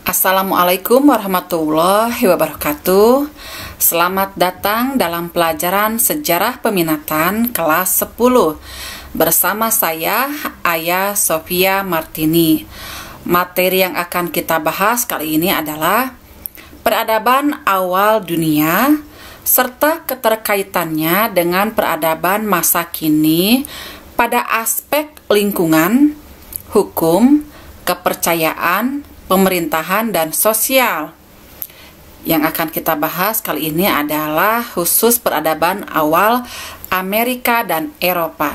Assalamualaikum warahmatullahi wabarakatuh. Selamat datang dalam pelajaran Sejarah Peminatan kelas 10 bersama saya, Ayah Sofia Martini. Materi yang akan kita bahas kali ini adalah peradaban awal dunia serta keterkaitannya dengan peradaban masa kini pada aspek lingkungan, hukum, kepercayaan, pemerintahan, dan sosial. Yang akan kita bahas kali ini adalah khusus peradaban awal Amerika dan Eropa.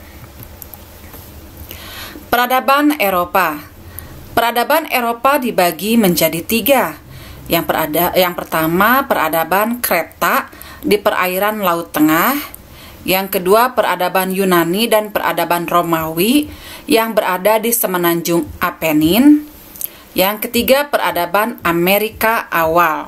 Peradaban Eropa. Peradaban Eropa dibagi menjadi 3. Yang pertama, peradaban Kreta di perairan Laut Tengah. Yang kedua, peradaban Yunani dan peradaban Romawi yang berada di semenanjung Apenin. Yang ketiga, peradaban Amerika awal.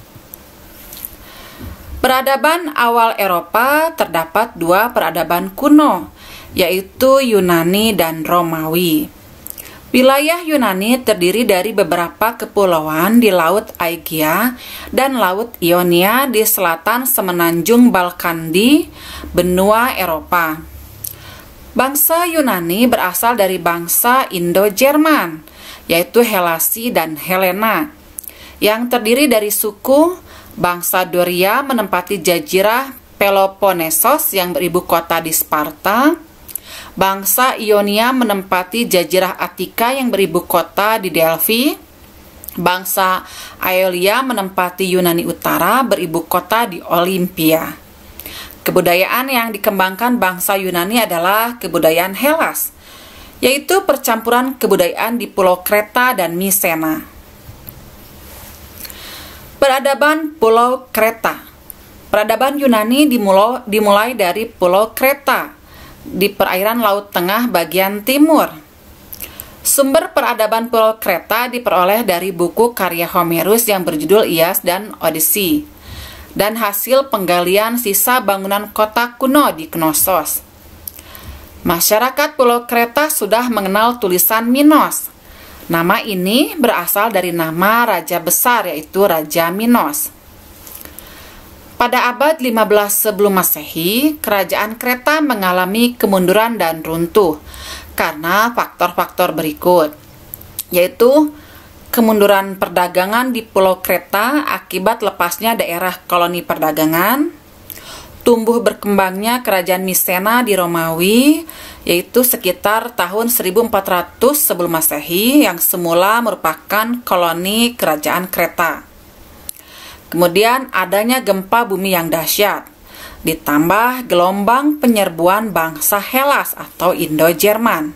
Peradaban awal Eropa terdapat 2 peradaban kuno, yaitu Yunani dan Romawi. Wilayah Yunani terdiri dari beberapa kepulauan di Laut Aegea dan Laut Ionia di selatan semenanjung Balkan di benua Eropa. Bangsa Yunani berasal dari bangsa Indo-Jerman, yaitu Helasi dan Helena, yang terdiri dari suku. Bangsa Doria menempati jazirah Peloponnesos yang beribu kota di Sparta. Bangsa Ionia menempati jazirah Attika yang beribu kota di Delphi. Bangsa Aeolia menempati Yunani Utara beribu kota di Olimpia. Kebudayaan yang dikembangkan bangsa Yunani adalah kebudayaan Hellas, yaitu percampuran kebudayaan di Pulau Kreta dan Misena. Peradaban Pulau Kreta. Peradaban Yunani dimulai dari Pulau Kreta di perairan Laut Tengah bagian timur. Sumber peradaban Pulau Kreta diperoleh dari buku karya Homerus yang berjudul Ilias dan Odyssey, dan hasil penggalian sisa bangunan kota kuno di Knossos. Masyarakat Pulau Kreta sudah mengenal tulisan Minos. Nama ini berasal dari nama raja besar, yaitu Raja Minos. Pada abad 15 sebelum Masehi, kerajaan Kreta mengalami kemunduran dan runtuh karena faktor-faktor berikut, yaitu kemunduran perdagangan di Pulau Kreta akibat lepasnya daerah koloni perdagangan, tumbuh berkembangnya kerajaan Misena di Romawi, yaitu sekitar tahun 1400 sebelum Masehi yang semula merupakan koloni kerajaan Kreta. Kemudian adanya gempa bumi yang dahsyat, ditambah gelombang penyerbuan bangsa Hellas atau Indo-Jerman.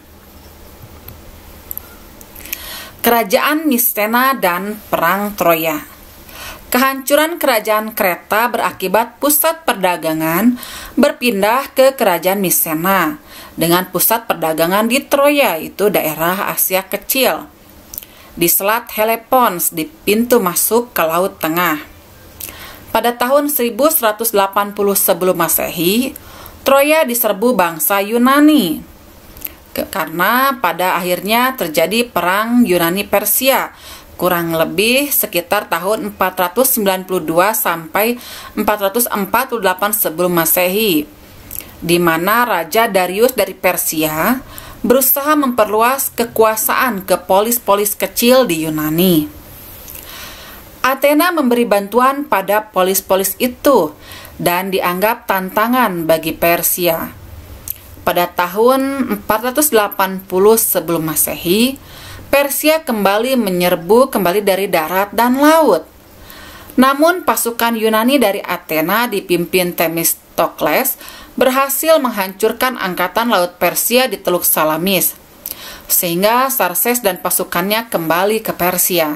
Kerajaan Misena dan Perang Troya. Kehancuran kerajaan Kreta berakibat pusat perdagangan berpindah ke kerajaan Misena dengan pusat perdagangan di Troya, itu daerah Asia Kecil, di Selat Helepons di pintu masuk ke Laut Tengah. Pada tahun 1180 sebelum Masehi, Troya diserbu bangsa Yunani karena pada akhirnya terjadi perang Yunani-Persia kurang lebih sekitar tahun 492 sampai 448 sebelum Masehi, di mana Raja Darius dari Persia berusaha memperluas kekuasaan ke polis-polis kecil di Yunani. Athena memberi bantuan pada polis-polis itu dan dianggap tantangan bagi Persia. Pada tahun 480 sebelum Masehi, Persia kembali menyerbu dari darat dan laut. Namun pasukan Yunani dari Athena dipimpin Themistokles berhasil menghancurkan angkatan laut Persia di Teluk Salamis, sehingga Xerxes dan pasukannya kembali ke Persia.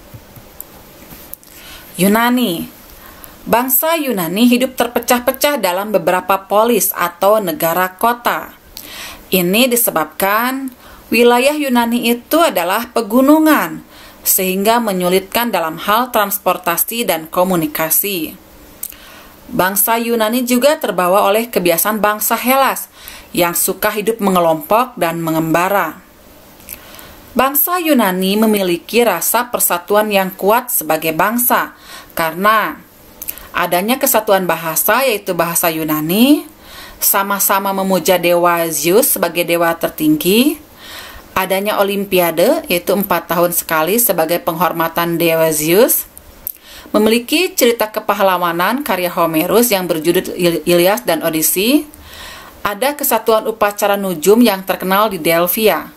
Yunani. Bangsa Yunani hidup terpecah-pecah dalam beberapa polis atau negara kota. Ini disebabkan wilayah Yunani itu adalah pegunungan, sehingga menyulitkan dalam hal transportasi dan komunikasi. Bangsa Yunani juga terbawa oleh kebiasaan bangsa Hellas yang suka hidup mengelompok dan mengembara. Bangsa Yunani memiliki rasa persatuan yang kuat sebagai bangsa karena adanya kesatuan bahasa, yaitu bahasa Yunani, sama-sama memuja dewa Zeus sebagai dewa tertinggi, adanya olimpiade, yaitu 4 tahun sekali sebagai penghormatan dewa Zeus, memiliki cerita kepahlawanan karya Homerus yang berjudul Ilias dan Odyssey, ada kesatuan upacara nujum yang terkenal di Delphia.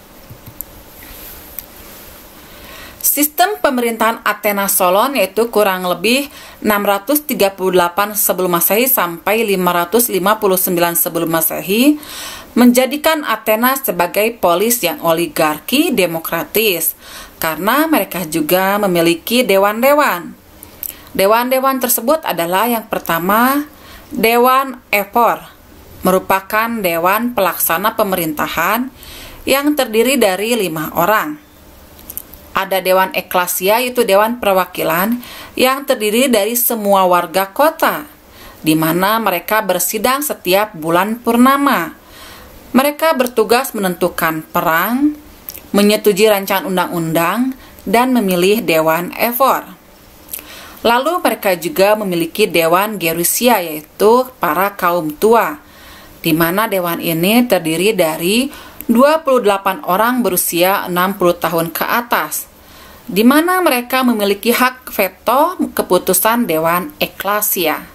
Sistem pemerintahan Athena Solon yaitu kurang lebih 638 sebelum Masehi sampai 559 sebelum Masehi menjadikan Athena sebagai polis yang oligarki demokratis karena mereka juga memiliki dewan-dewan. Dewan-dewan tersebut adalah yang pertama, Dewan Ephor, merupakan dewan pelaksana pemerintahan yang terdiri dari 5 orang. Ada Dewan Eklasia, yaitu Dewan Perwakilan yang terdiri dari semua warga kota, di mana mereka bersidang setiap bulan purnama. Mereka bertugas menentukan perang, menyetujui rancangan undang-undang, dan memilih Dewan Ephor. Lalu mereka juga memiliki Dewan Gerusia, yaitu para kaum tua, di mana dewan ini terdiri dari 28 orang berusia 60 tahun ke atas, di mana mereka memiliki hak veto keputusan Dewan Eklasia.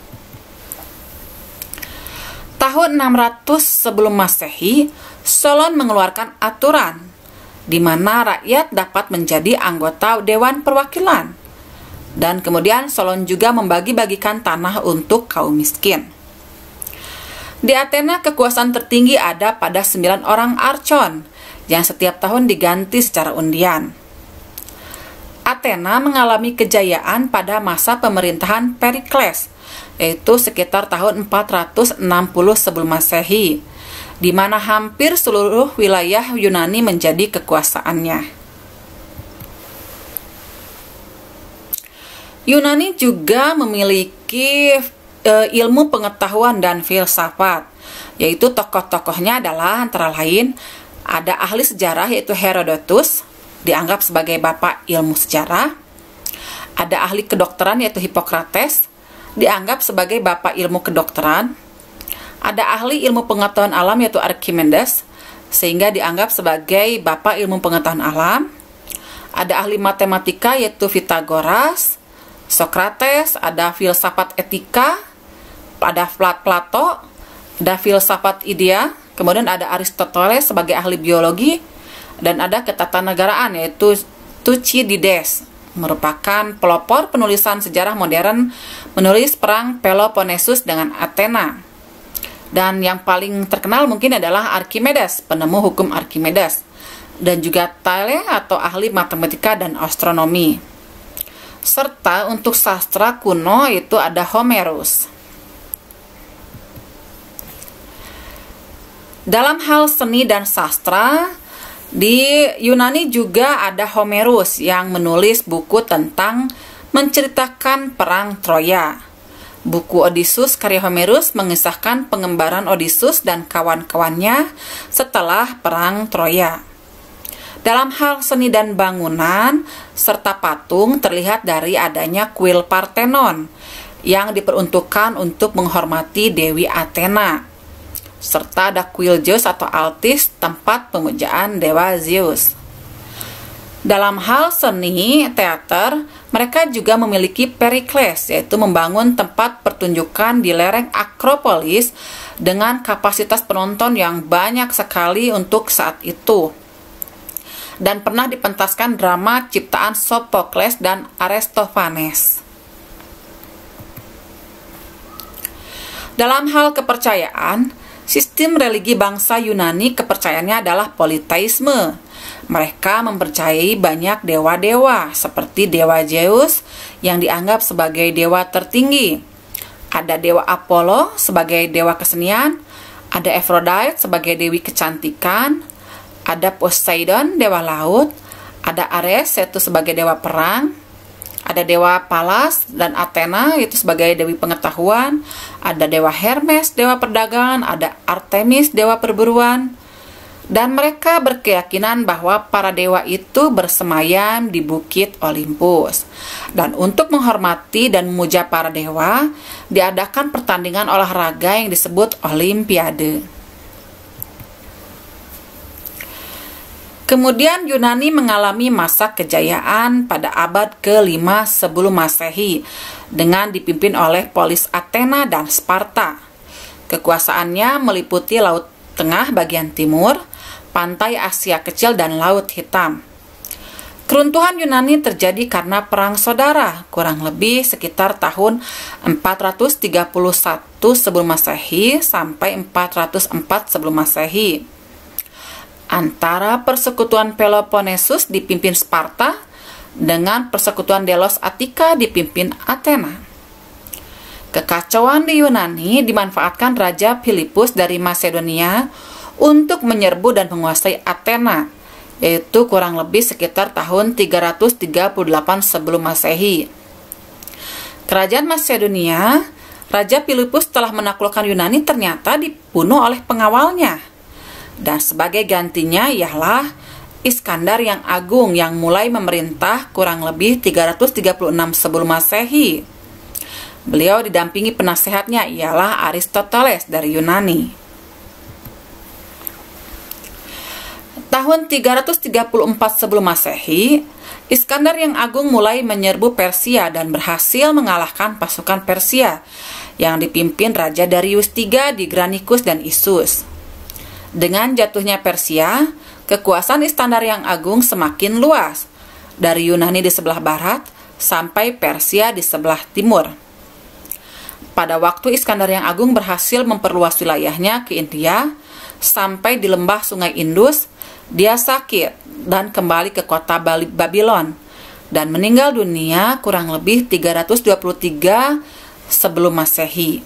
Tahun 600 sebelum Masehi, Solon mengeluarkan aturan di mana rakyat dapat menjadi anggota Dewan Perwakilan. Dan kemudian Solon juga membagi-bagikan tanah untuk kaum miskin. Di Athena, kekuasaan tertinggi ada pada 9 orang archon yang setiap tahun diganti secara undian. Athena mengalami kejayaan pada masa pemerintahan Perikles, yaitu sekitar tahun 460 sebelum Masehi, di mana hampir seluruh wilayah Yunani menjadi kekuasaannya. Yunani juga memiliki ilmu pengetahuan dan filsafat, yaitu tokoh-tokohnya adalah antara lain ada ahli sejarah yaitu Herodotus, dianggap sebagai bapak ilmu sejarah. Ada ahli kedokteran yaitu Hippocrates, dianggap sebagai bapak ilmu kedokteran. Ada ahli ilmu pengetahuan alam yaitu Archimedes, sehingga dianggap sebagai bapak ilmu pengetahuan alam. Ada ahli matematika yaitu Pythagoras, Socrates, ada filsafat etika, ada Plato, ada filsafat idea, kemudian ada Aristoteles sebagai ahli biologi, dan ada ketatanegaraan yaitu Thucydides, merupakan pelopor penulisan sejarah modern, menulis perang Peloponnesus dengan Athena. Dan yang paling terkenal mungkin adalah Archimedes, penemu hukum Archimedes, dan juga Thales atau ahli matematika dan astronomi. Serta untuk sastra kuno itu ada Homerus. Dalam hal seni dan sastra, di Yunani juga ada Homerus yang menulis buku tentang menceritakan perang Troya. Buku Odysseus karya Homerus mengisahkan pengembaraan Odysseus dan kawan-kawannya setelah perang Troya. Dalam hal seni dan bangunan serta patung terlihat dari adanya kuil Parthenon yang diperuntukkan untuk menghormati Dewi Athena, serta ada kuil Zeus atau Altis, tempat pemujaan dewa Zeus. Dalam hal seni teater, mereka juga memiliki Perikles, yaitu membangun tempat pertunjukan di lereng Akropolis dengan kapasitas penonton yang banyak sekali untuk saat itu. Dan pernah dipentaskan drama ciptaan Sophocles dan Aristophanes. Dalam hal kepercayaan, sistem religi bangsa Yunani kepercayaannya adalah politeisme. Mereka mempercayai banyak dewa-dewa seperti dewa Zeus yang dianggap sebagai dewa tertinggi. Ada dewa Apollo sebagai dewa kesenian, ada Aphrodite sebagai dewi kecantikan, ada Poseidon, dewa laut, ada Ares, yaitu sebagai dewa perang, ada dewa Pallas dan Athena, yaitu sebagai dewi pengetahuan, ada dewa Hermes, dewa perdagangan, ada Artemis, dewa perburuan, Dan mereka berkeyakinan bahwa para dewa itu bersemayam di bukit Olympus. Dan untuk menghormati dan memuja para dewa, diadakan pertandingan olahraga yang disebut Olimpiade. Kemudian Yunani mengalami masa kejayaan pada abad ke-5 sebelum Masehi dengan dipimpin oleh Polis Athena dan Sparta. Kekuasaannya meliputi Laut Tengah bagian timur, pantai Asia Kecil, dan Laut Hitam. Keruntuhan Yunani terjadi karena perang saudara, kurang lebih sekitar tahun 431 sebelum Masehi sampai 404 sebelum Masehi, antara persekutuan Peloponnesus dipimpin Sparta dengan persekutuan Delos Attika dipimpin Athena. Kekacauan di Yunani dimanfaatkan Raja Filipus dari Masedonia untuk menyerbu dan menguasai Athena, yaitu kurang lebih sekitar tahun 338 sebelum Masehi. Kerajaan Masedonia, Raja Filipus telah menaklukkan Yunani ternyata dibunuh oleh pengawalnya. Dan sebagai gantinya ialah Iskandar yang Agung yang mulai memerintah kurang lebih 336 sebelum Masehi. Beliau didampingi penasehatnya ialah Aristoteles dari Yunani. Tahun 334 sebelum Masehi, Iskandar yang Agung mulai menyerbu Persia dan berhasil mengalahkan pasukan Persia yang dipimpin Raja Darius III di Granicus dan Issus. Dengan jatuhnya Persia, kekuasaan Iskandar yang Agung semakin luas, dari Yunani di sebelah barat sampai Persia di sebelah timur. Pada waktu Iskandar yang Agung berhasil memperluas wilayahnya ke India sampai di lembah Sungai Indus, dia sakit dan kembali ke kota Babylon dan meninggal dunia kurang lebih 323 sebelum Masehi.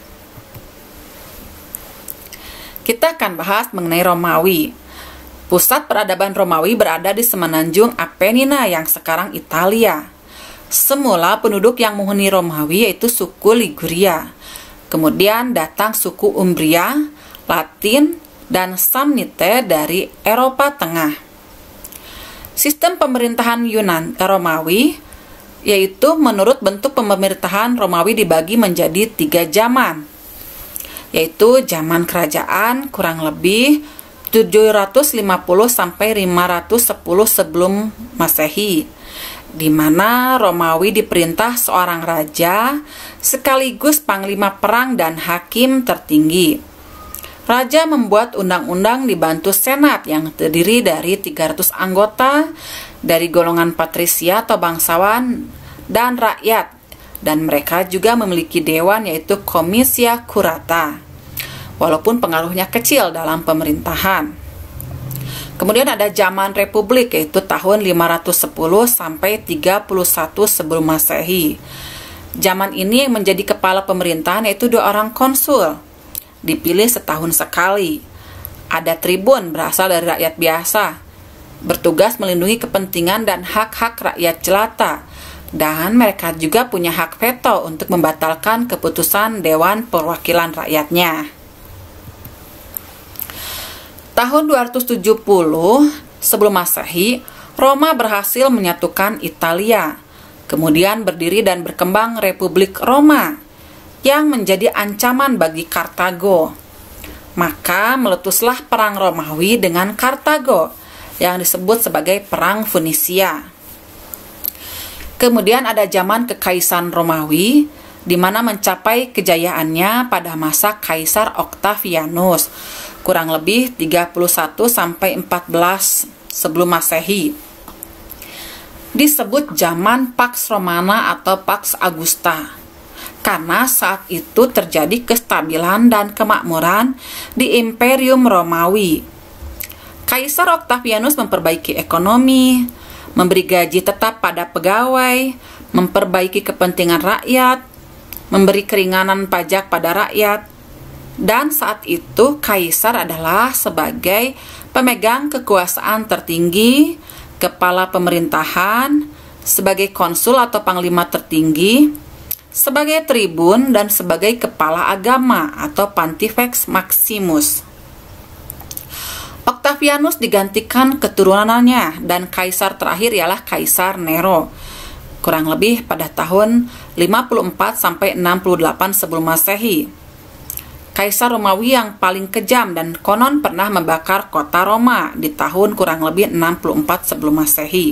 Kita akan bahas mengenai Romawi. Pusat peradaban Romawi berada di semenanjung Apenina yang sekarang Italia. Semula penduduk yang menghuni Romawi yaitu suku Liguria. Kemudian datang suku Umbria, Latin, dan Samnite dari Eropa Tengah. Sistem pemerintahan Romawi yaitu menurut bentuk pemerintahan Romawi dibagi menjadi 3 zaman, yaitu zaman kerajaan kurang lebih 750 sampai 510 sebelum Masehi, di mana Romawi diperintah seorang raja sekaligus panglima perang dan hakim tertinggi. Raja membuat undang-undang dibantu senat yang terdiri dari 300 anggota dari golongan patrisia atau bangsawan dan rakyat, dan mereka juga memiliki dewan yaitu Comisia Curata, walaupun pengaruhnya kecil dalam pemerintahan. Kemudian ada zaman Republik yaitu tahun 510 sampai 31 sebelum Masehi. Zaman ini yang menjadi kepala pemerintahan yaitu 2 orang konsul, dipilih setahun sekali. Ada tribun berasal dari rakyat biasa, bertugas melindungi kepentingan dan hak-hak rakyat jelata, dan mereka juga punya hak veto untuk membatalkan keputusan Dewan Perwakilan Rakyatnya. Tahun 270 sebelum Masehi, Roma berhasil menyatukan Italia. Kemudian berdiri dan berkembang Republik Roma yang menjadi ancaman bagi Kartago. Maka meletuslah perang Romawi dengan Kartago yang disebut sebagai Perang Funisia. Kemudian ada zaman Kekaisaran Romawi di mana mencapai kejayaannya pada masa Kaisar Octavianus, kurang lebih 31 sampai 14 sebelum Masehi. Disebut zaman Pax Romana atau Pax Augusta, karena saat itu terjadi kestabilan dan kemakmuran di Imperium Romawi. Kaisar Octavianus memperbaiki ekonomi, memberi gaji tetap pada pegawai, memperbaiki kepentingan rakyat, memberi keringanan pajak pada rakyat, dan saat itu Kaisar adalah sebagai pemegang kekuasaan tertinggi, kepala pemerintahan, sebagai konsul atau panglima tertinggi, sebagai tribun, dan sebagai kepala agama atau Pontifex Maximus. Octavianus digantikan keturunannya dan kaisar terakhir ialah Kaisar Nero, kurang lebih pada tahun 54 sampai 68 sebelum Masehi. Kaisar Romawi yang paling kejam dan konon pernah membakar kota Roma di tahun kurang lebih 64 sebelum Masehi.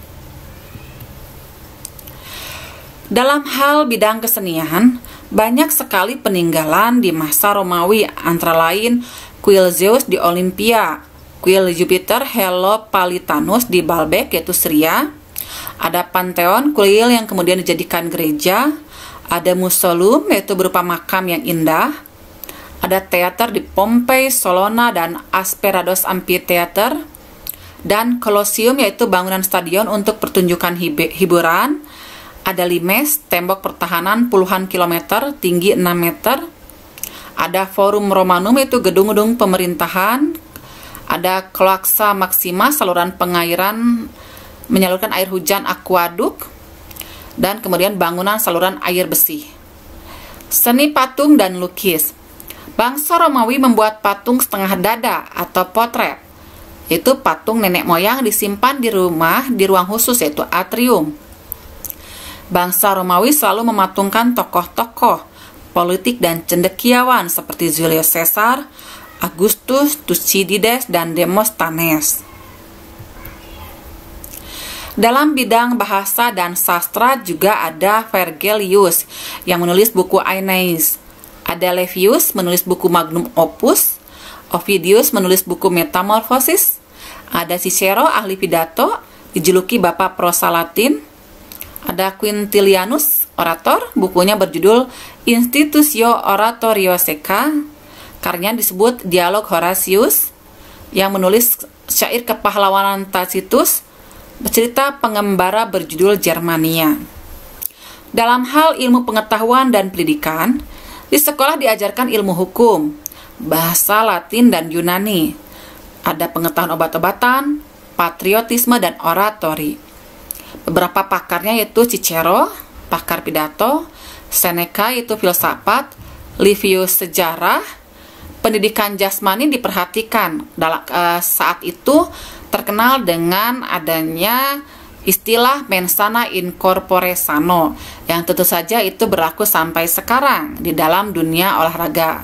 Dalam hal bidang kesenian, banyak sekali peninggalan di masa Romawi, antara lain kuil Zeus di Olimpia, kuil Jupiter Heliopolitanus di Baalbek yaitu Syria, ada Pantheon kuil yang kemudian dijadikan gereja, ada Mausoleum yaitu berupa makam yang indah, ada teater di Pompei, Solona, dan Asperados Amphitheater, dan Colosseum yaitu bangunan stadion untuk pertunjukan hiburan, ada Limes, tembok pertahanan puluhan kilometer, tinggi 6 meter, ada Forum Romanum yaitu gedung-gedung pemerintahan, ada Cloaca Maxima saluran pengairan menyalurkan air hujan aquaduk, dan kemudian bangunan saluran air besi. Seni patung dan lukis. Bangsa Romawi membuat patung setengah dada atau potret, yaitu patung nenek moyang disimpan di rumah di ruang khusus yaitu atrium. Bangsa Romawi selalu mematungkan tokoh-tokoh politik dan cendekiawan seperti Julius Caesar, Augustus, Thucydides, dan Demosthenes. Dalam bidang bahasa dan sastra juga ada Vergilius yang menulis buku Aeneis, ada Livius menulis buku Magnum Opus, Ovidius menulis buku Metamorphosis, ada Cicero ahli pidato dijuluki Bapak Prosa Latin, ada Quintilianus orator, bukunya berjudul Institutio Oratorio Seca, karyanya disebut Dialog Horatius, yang menulis syair kepahlawanan Tacitus, bercerita pengembara berjudul Germania. Dalam hal ilmu pengetahuan dan pendidikan, di sekolah diajarkan ilmu hukum, bahasa Latin dan Yunani, ada pengetahuan obat-obatan, patriotisme, dan oratori. Beberapa pakarnya yaitu Cicero, pakar pidato, Seneca yaitu filsafat, Livius sejarah. Pendidikan jasmani diperhatikan. Saat itu terkenal dengan adanya istilah mensana in corpore sano, yang tentu saja itu berlaku sampai sekarang di dalam dunia olahraga.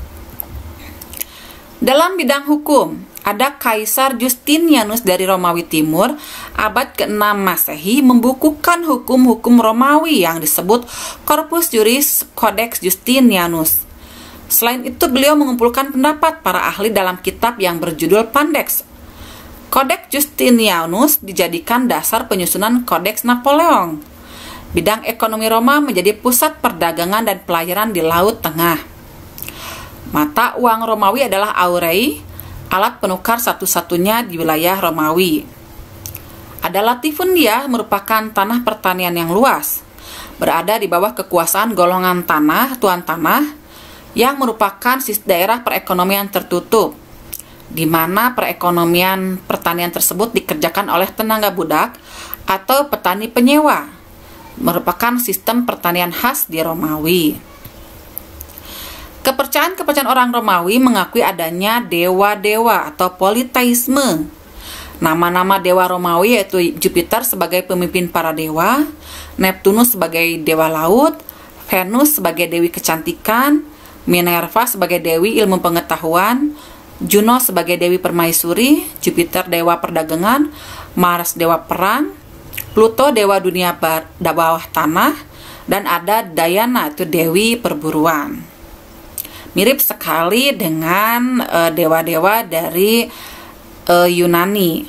Dalam bidang hukum, ada Kaisar Justinianus dari Romawi Timur, abad ke-6 Masehi, membukukan hukum-hukum Romawi yang disebut Corpus Juris Codex Justinianus. Selain itu, beliau mengumpulkan pendapat para ahli dalam kitab yang berjudul Pandeks. Codex Justinianus dijadikan dasar penyusunan Codex Napoleon. Bidang ekonomi Roma menjadi pusat perdagangan dan pelayaran di Laut Tengah. Mata uang Romawi adalah aurei, alat penukar satu-satunya di wilayah Romawi. Ada Latifundia, merupakan tanah pertanian yang luas, berada di bawah kekuasaan golongan tuan tanah, yang merupakan daerah perekonomian tertutup, di mana perekonomian pertanian tersebut dikerjakan oleh tenaga budak atau petani penyewa, merupakan sistem pertanian khas di Romawi. Kepercayaan orang Romawi mengakui adanya dewa-dewa atau politeisme. Nama-nama dewa Romawi yaitu Jupiter sebagai pemimpin para dewa, Neptunus sebagai dewa laut, Venus sebagai dewi kecantikan, Minerva sebagai dewi ilmu pengetahuan, Juno sebagai dewi permaisuri, Jupiter dewa perdagangan, Mars dewa perang, Pluto dewa dunia bawah tanah, dan ada Diana itu dewi perburuan. Mirip sekali dengan dewa-dewa dari Yunani.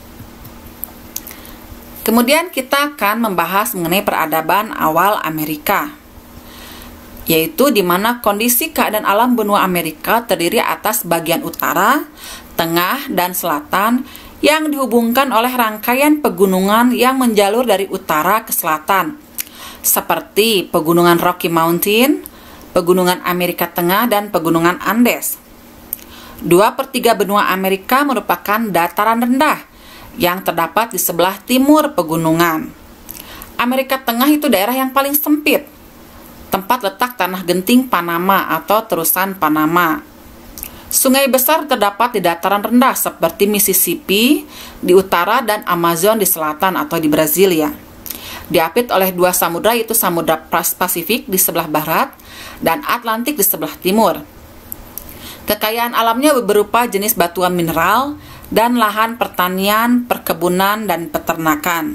Kemudian kita akan membahas mengenai peradaban awal Amerika, yaitu di mana kondisi keadaan alam benua Amerika terdiri atas bagian utara, tengah, dan selatan yang dihubungkan oleh rangkaian pegunungan yang menjalur dari utara ke selatan, seperti pegunungan Rocky Mountain, pegunungan Amerika Tengah, dan pegunungan Andes. 2/3 benua Amerika merupakan dataran rendah yang terdapat di sebelah timur pegunungan. Amerika Tengah itu daerah yang paling sempit, tempat letak tanah genting Panama atau terusan Panama. Sungai besar terdapat di dataran rendah seperti Mississippi di utara dan Amazon di selatan atau di Brasilia. Diapit oleh dua samudra, yaitu Samudra Pasifik di sebelah barat dan Atlantik di sebelah timur. Kekayaan alamnya berupa jenis batuan mineral dan lahan pertanian, perkebunan, dan peternakan.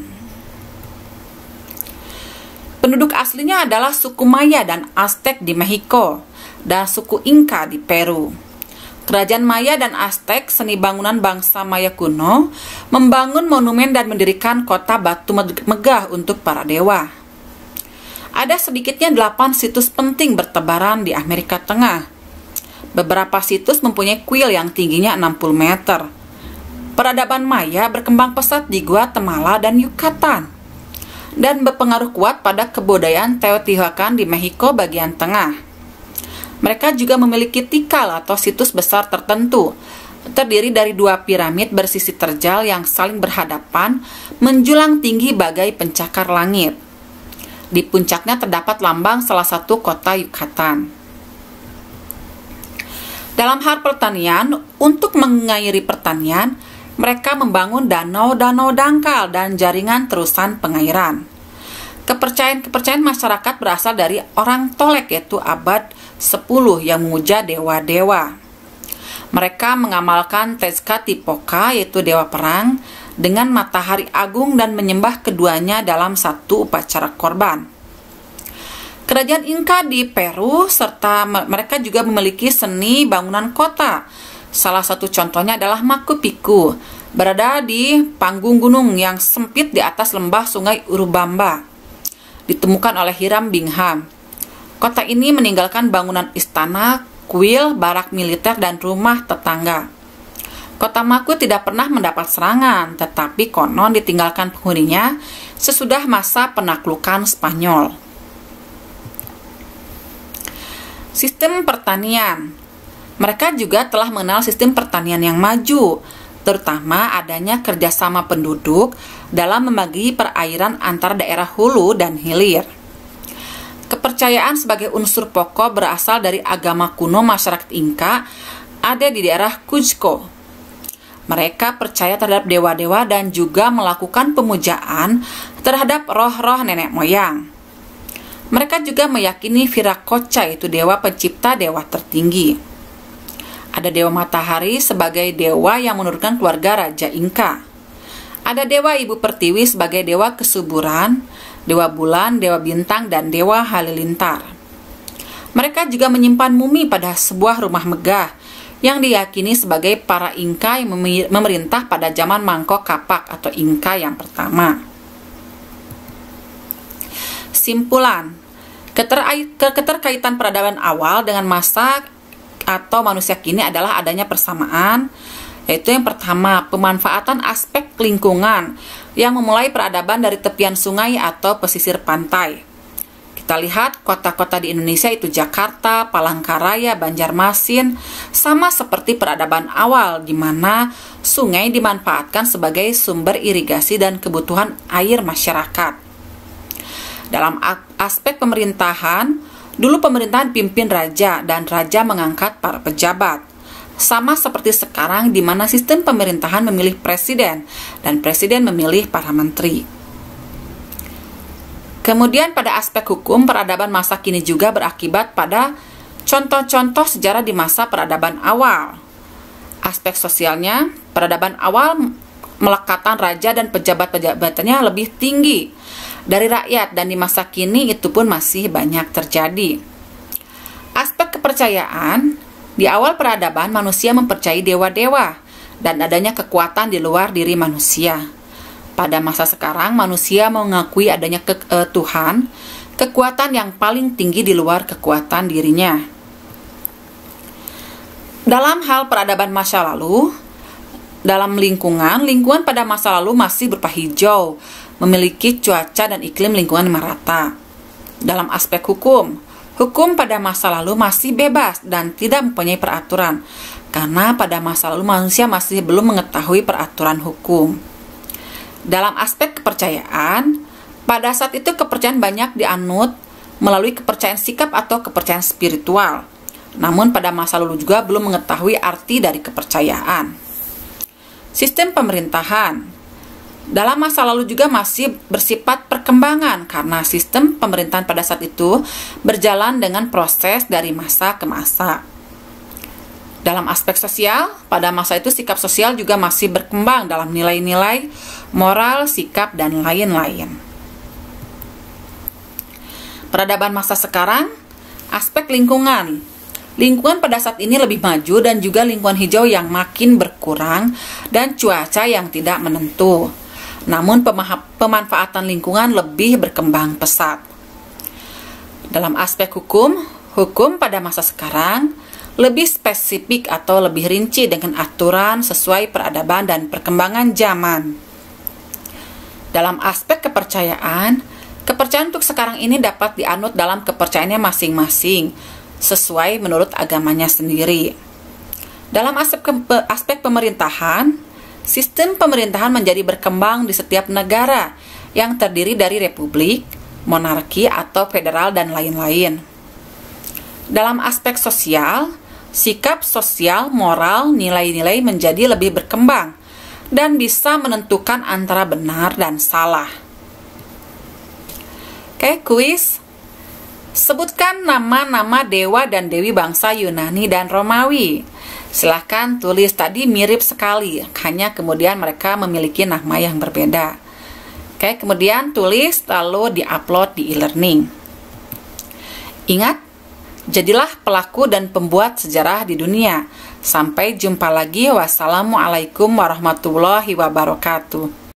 Penduduk aslinya adalah suku Maya dan Aztec di Meksiko dan suku Inca di Peru. Kerajaan Maya dan Aztec, seni bangunan bangsa Maya kuno, membangun monumen dan mendirikan kota batu megah untuk para dewa. Ada sedikitnya 8 situs penting bertebaran di Amerika Tengah. Beberapa situs mempunyai kuil yang tingginya 60 meter. Peradaban Maya berkembang pesat di Guatemala dan Yucatan, dan berpengaruh kuat pada kebudayaan Teotihuacan di Meksiko bagian tengah. Mereka juga memiliki tikal atau situs besar tertentu, terdiri dari 2 piramid bersisi terjal yang saling berhadapan, menjulang tinggi bagai pencakar langit. Di puncaknya terdapat lambang salah satu kota Yucatan. Dalam hal pertanian, untuk mengairi pertanian, mereka membangun danau-danau dangkal dan jaringan terusan pengairan. Kepercayaan masyarakat berasal dari orang Tolek, yaitu abad 10 yang memuja dewa-dewa. Mereka mengamalkan Tezcatlipoca, yaitu dewa perang, dengan matahari agung dan menyembah keduanya dalam satu upacara korban. Kerajaan Inca di Peru serta mereka juga memiliki seni bangunan kota. Salah satu contohnya adalah Machu Picchu, berada di panggung gunung yang sempit di atas lembah sungai Urubamba. Ditemukan oleh Hiram Bingham. Kota ini meninggalkan bangunan istana, kuil, barak militer, dan rumah tetangga. Kota Machu tidak pernah mendapat serangan, tetapi konon ditinggalkan penghuninya sesudah masa penaklukan Spanyol. Sistem pertanian. Mereka juga telah mengenal sistem pertanian yang maju, terutama adanya kerjasama penduduk dalam membagi perairan antara daerah hulu dan hilir. Kepercayaan sebagai unsur pokok berasal dari agama kuno masyarakat Inca ada di daerah Cuzco. Mereka percaya terhadap dewa-dewa dan juga melakukan pemujaan terhadap roh-roh nenek moyang. Mereka juga meyakini Viracocha, yaitu dewa pencipta, dewa tertinggi. Ada dewa matahari sebagai dewa yang menurunkan keluarga Raja Inca. Ada dewa Ibu Pertiwi sebagai dewa kesuburan, dewa bulan, dewa bintang, dan dewa halilintar. Mereka juga menyimpan mumi pada sebuah rumah megah yang diyakini sebagai para Inca yang memerintah pada zaman Mangkok Kapak atau Inca yang pertama. Simpulan, keterkaitan peradaban awal dengan masa atau manusia kini adalah adanya persamaan, yaitu yang pertama, pemanfaatan aspek lingkungan yang memulai peradaban dari tepian sungai atau pesisir pantai. Kita lihat kota-kota di Indonesia itu Jakarta, Palangkaraya, Banjarmasin, sama seperti peradaban awal di mana sungai dimanfaatkan sebagai sumber irigasi dan kebutuhan air masyarakat. Dalam aspek pemerintahan, dulu pemerintahan pimpin raja dan raja mengangkat para pejabat. Sama seperti sekarang di mana sistem pemerintahan memilih presiden dan presiden memilih para menteri. Kemudian pada aspek hukum, peradaban masa kini juga berakibat pada contoh-contoh sejarah di masa peradaban awal. Aspek sosialnya, peradaban awal melekatkan raja dan pejabat-pejabatannya lebih tinggi dari rakyat, dan di masa kini itu pun masih banyak terjadi. Aspek kepercayaan, di awal peradaban manusia mempercayai dewa-dewa dan adanya kekuatan di luar diri manusia. Pada masa sekarang manusia mengakui adanya Tuhan, kekuatan yang paling tinggi di luar kekuatan dirinya. Dalam hal peradaban masa lalu, dalam lingkungan pada masa lalu masih berupa hijau, memiliki cuaca dan iklim lingkungan merata. Dalam aspek hukum pada masa lalu masih bebas dan tidak mempunyai peraturan, karena pada masa lalu manusia masih belum mengetahui peraturan hukum. Dalam aspek kepercayaan, pada saat itu kepercayaan banyak dianut melalui kepercayaan sikap atau kepercayaan spiritual. namun pada masa lalu juga belum mengetahui arti dari kepercayaan. Sistem pemerintahan dalam masa lalu juga masih bersifat perkembangan karena sistem pemerintahan pada saat itu berjalan dengan proses dari masa ke masa. Dalam aspek sosial, pada masa itu sikap sosial juga masih berkembang dalam nilai-nilai, moral, sikap, dan lain-lain. Peradaban masa sekarang, aspek lingkungan. Lingkungan pada saat ini lebih maju dan juga lingkungan hijau yang makin berkurang dan cuaca yang tidak menentu. Namun pemanfaatan lingkungan lebih berkembang pesat. Dalam aspek hukum pada masa sekarang lebih spesifik atau lebih rinci dengan aturan sesuai peradaban dan perkembangan zaman. Dalam aspek kepercayaan untuk sekarang ini dapat dianut dalam kepercayaannya masing-masing, sesuai menurut agamanya sendiri. Dalam aspek pemerintahan, sistem pemerintahan menjadi berkembang di setiap negara yang terdiri dari republik, monarki, atau federal, dan lain-lain. Dalam aspek sosial, sikap sosial, moral, nilai-nilai menjadi lebih berkembang dan bisa menentukan antara benar dan salah. Oke, kuis. Sebutkan nama-nama dewa dan dewi bangsa Yunani dan Romawi. Silahkan tulis, tadi mirip sekali, hanya kemudian mereka memiliki nama yang berbeda. Oke, kemudian tulis lalu di-upload di e-learning. Ingat, jadilah pelaku dan pembuat sejarah di dunia. Sampai jumpa lagi. Wassalamualaikum warahmatullahi wabarakatuh.